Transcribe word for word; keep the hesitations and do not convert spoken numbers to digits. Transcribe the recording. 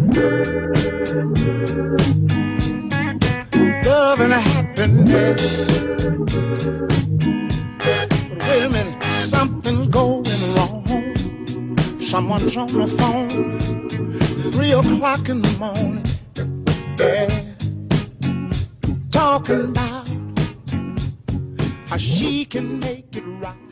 Love and happiness. But wait a minute, something going wrong. Someone's on the phone, three o'clock in the morning, yeah, talking about how she can make it right.